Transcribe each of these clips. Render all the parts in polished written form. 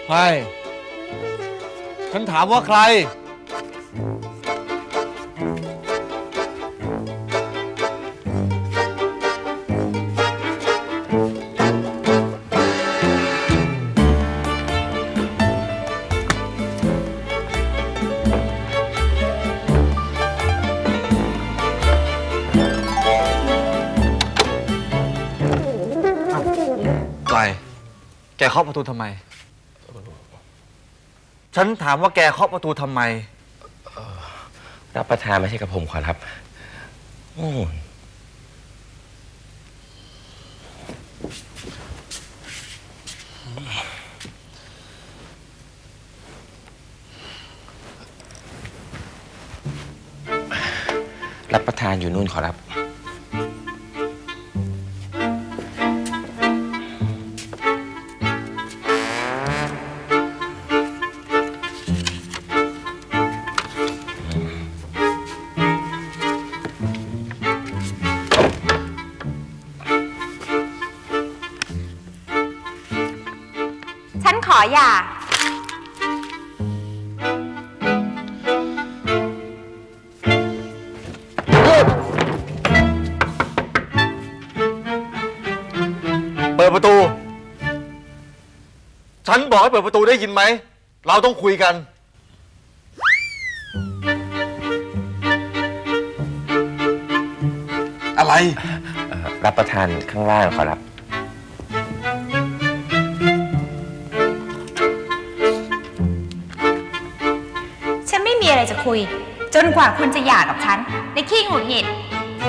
ใครฉันถามว่าใครแกเคาะประตูทำไมฉันถามว่าแกเคาะประตูทำไมรับประทานไม่ใช่กับผมขอรับรับประทานอยู่นู่นขอรับขออย่าเปิดประตูฉันบอกให้เปิดประตูได้ยินไหมเราต้องคุยกันอะไรรับประทานข้างล่างขอรับมีอะไรจะคุยจนกว่าคุณจะหย่ากับฉันในขี้หงุดหงิด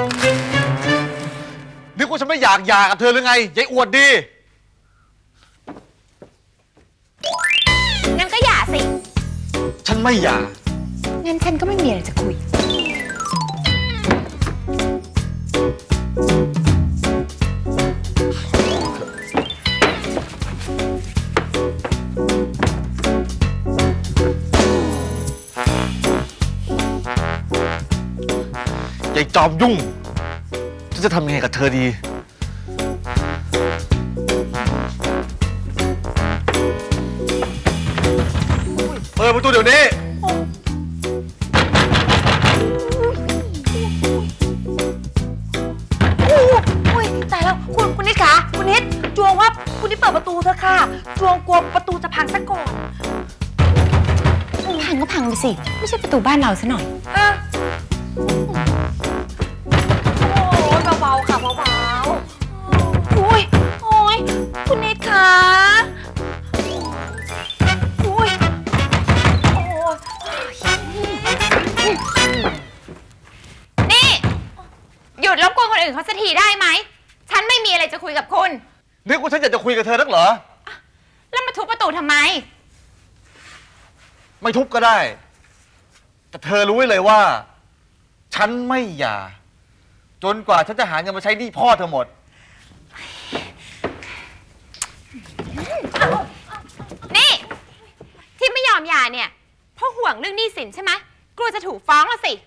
นึกว่าฉันไม่อยากหย่ากับเธอหรือไงยายอวดดีงั้นก็หย่าสิฉันไม่หย่างั้นฉันก็ไม่มีอะไรจะคุยยายจอมยุ่งฉันจะทำยังไงกับเธอดีเปิดประตูเดี๋ยวนี้ตายแล้วคุณนิดคะคุณนิดจวงว่าคุณนิดเปิดประตูเถอะค่ะจวงกลัวประตูจะพังซะก่อนพังก็พังไปสิไม่ใช่ประตูบ้านเราซะหน่อยเบาๆค่ะเบาๆโอ้ยคุณนิดคะนี่หยุดรบกวนคนอื่นเขาสักทีได้ไหมฉันไม่มีอะไรจะคุยกับคุณนึกว่าฉันอยากจะคุยกับเธอนักเหรอแล้วมาทุบประตูทำไมไม่ทุบก็ได้แต่เธอรู้ไว้เลยว่าฉันไม่หย่าจนกว่าฉันจะหาเงินมาใช้หนี้พ่อเธอหมดนี่ที่ไม่ยอมหย่าเนี่ยเพราะห่วงเรื่องหนี้สินใช่ไหมกลัวจะถูกฟ้องละสิ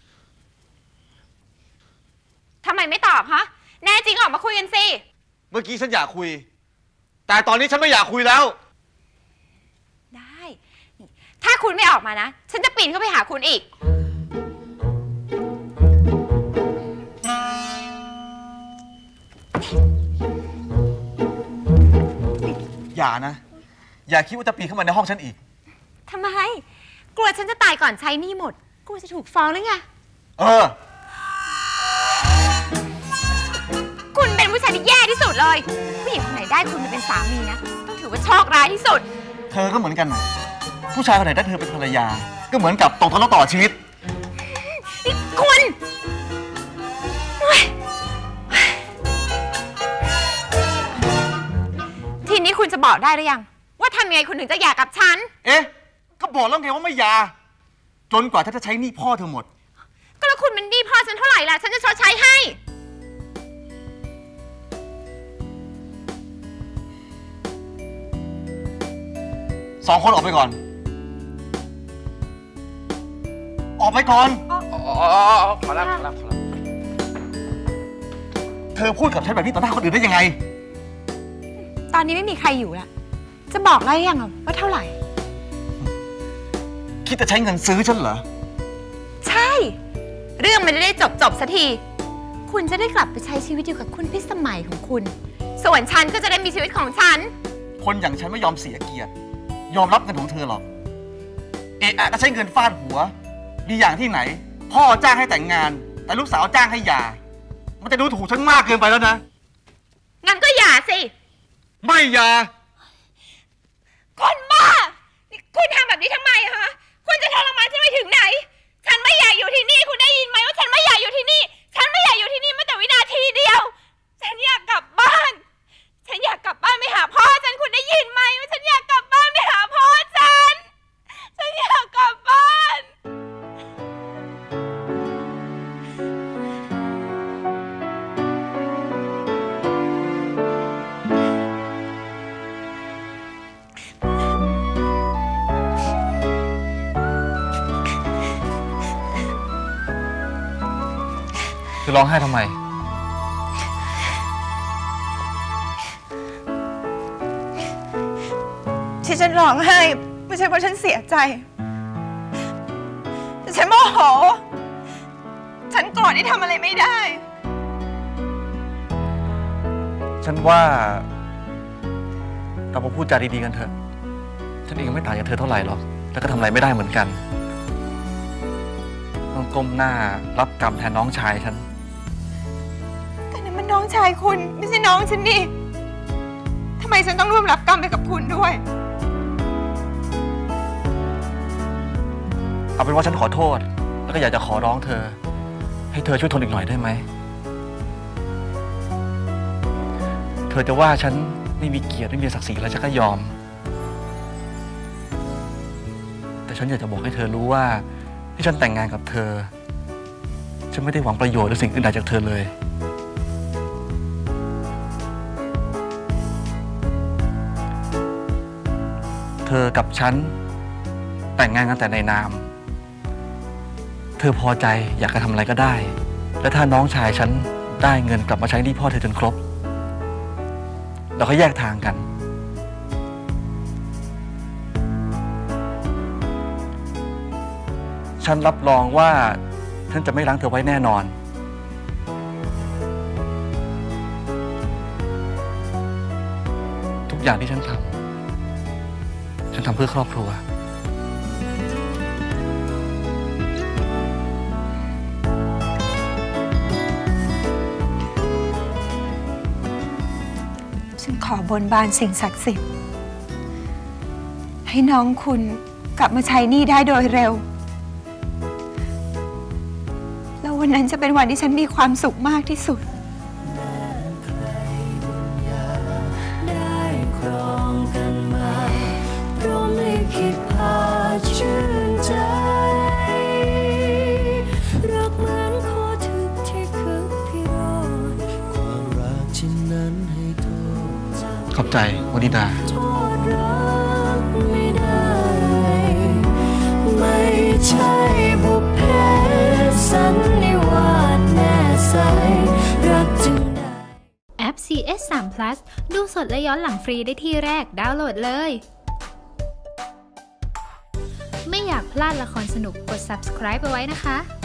ทำไมไม่ตอบฮะแน่จริงออกมาคุยกันสิเมื่อกี้ฉันอยากคุยแต่ตอนนี้ฉันไม่อยากคุยแล้วได้ถ้าคุณไม่ออกมานะฉันจะปีนเข้าไปหาคุณอีกอย่านะอย่าคิดว่าจะปีนเข้ามาในห้องฉันอีกทำไมกลัวฉันจะตายก่อนใช้หนี้หมดกลัวจะถูกฟ้องหรือไงคุณเป็นผู้ชายที่แย่ที่สุดเลยผู้หญิงคนไหนได้คุณมาเป็นสามีนะต้องถือว่าโชคร้ายที่สุดเธอก็เหมือนกันนะผู้ชายคนไหนได้เธอเป็นภรรยาก็เหมือนกับตกทะเลาะต่อชีวิตนี่คุณทีนี้คุณจะบอกได้หรือยังว่าทำยังไงคุณถึงจะหย่ากับฉันก็บอกแล้วไงว่าไม่หย่าจนกว่าฉันจะใช้หนี้พ่อเธอหมดก็แล้วคุณเป็นหนี้พ่อฉันเท่าไหร่ล่ะฉันจะชดใช้ให้ 2 คนออกไปก่อนออกไปก่อนขอรับเธอพูดกับฉันแบบนี้ต่อหน้าคนอื่นได้ยังไงตอนนี้ไม่มีใครอยู่ละจะจะบอกได้ยังว่าเท่าไหร่คิดจะใช้เงินซื้อฉันเหรอใช่ เรื่องมันจะได้จบสักที คุณจะได้กลับไปใช้ชีวิตอยู่กับคุณพิสมัยของคุณ ส่วนฉันก็จะได้มีชีวิตของฉันคนอย่างฉันไม่ยอมเสียเกียรติ ยอมรับเงินของเธอหรอก เอะอะก็ใช้เงินฟาดหัว ดีอย่างที่ไหน พ่อจ้างให้แต่งงาน แต่ลูกสาวจ้างให้หย่า มันจะดูถูกฉันมากเกินไปแล้วนะงั้นก็อย่าสิไม่หย่าคนบ้านี่คุณทำแบบนี้ทำไมคะ คุณจะทรมานฉันไปถึงไหน ฉันไม่อยากอยู่ที่นี่ คุณได้ยินไหมว่าฉันไม่อยากอยู่ที่นี่ ฉันไม่อยากอยู่ที่นี่แม้แต่วินาทีเดียว ฉันอยากกลับบ้าน ฉันอยากกลับบ้านไปหาพ่อฉัน คุณได้ยินไหมว่าฉันอยากกลับบ้านไปหาพ่อฉัน ฉันอยากกลับบ้านเธอร้องไห้ทำไมที่ฉันร้องไห้ไม่ใช่เพราะฉันเสียใจแต่ฉันโมโห ฉันโกรธที่ทำอะไรไม่ได้ฉันว่าเรามาพูดจาดีๆกันเถอะ ฉันเองไม่ต่างจากเธอเท่าไหร่หรอก แล้วก็ทำอะไรไม่ได้เหมือนกัน ต้องก้มหน้ารับกรรมแทนน้องชายฉันแต่นั่นมันน้องชายคุณไม่ใช่น้องฉันนี่ทำไมฉันต้องร่วมรับกรรมไปกับคุณด้วยเอาเป็นว่าฉันขอโทษ แล้วก็อยากจะขอร้องเธอ ให้เธอช่วยทนอีกหน่อยได้ไหม เธอจะว่าฉันไม่มีเกียรติไม่มีศักดิ์ศรีแล้วฉันก็ยอม แต่ฉันอยากจะบอกให้เธอรู้ว่าที่ฉันแต่งงานกับเธอ ฉันไม่ได้หวังประโยชน์หรือสิ่งอื่นใดจากเธอเลย เธอกับฉันแต่งงานกันแต่ในนาม เธอพอใจอยากจะทำอะไรก็ได้ และถ้าน้องชายฉันได้เงินกลับมาใช้หนี้พ่อเธอจนครบ เราก็แยกทางกัน ฉันรับรองว่าฉันจะไม่รั้งเธอไว้แน่นอน ทุกอย่างที่ฉันทำเพื่อครอบครัวฉันขอบนบานสิ่งศักดิ์สิทธิ์ให้น้องคุณกลับมาใช้หนี้ได้โดยเร็ว แล้ววันนั้นจะเป็นวันที่ฉันมีความสุขมากที่สุดได้ครองกันมาพร้อมลิขิตพาชื่นใจรักเหมือนขอถึกที่คึกพิโรธความรักชิ้นนั้นให้โทษขอบใจวนิดาโทษรักไม่ได้ไม่ใช่บุพเพสันนิวาสแน่ใสรักจึงได้แอป CS3 Plus ดูสดและย้อนหลังฟรีได้ที่แรกดาวน์โหลดเลย ไม่อยากพลาดละครสนุกกด subscribe ไปไว้นะคะ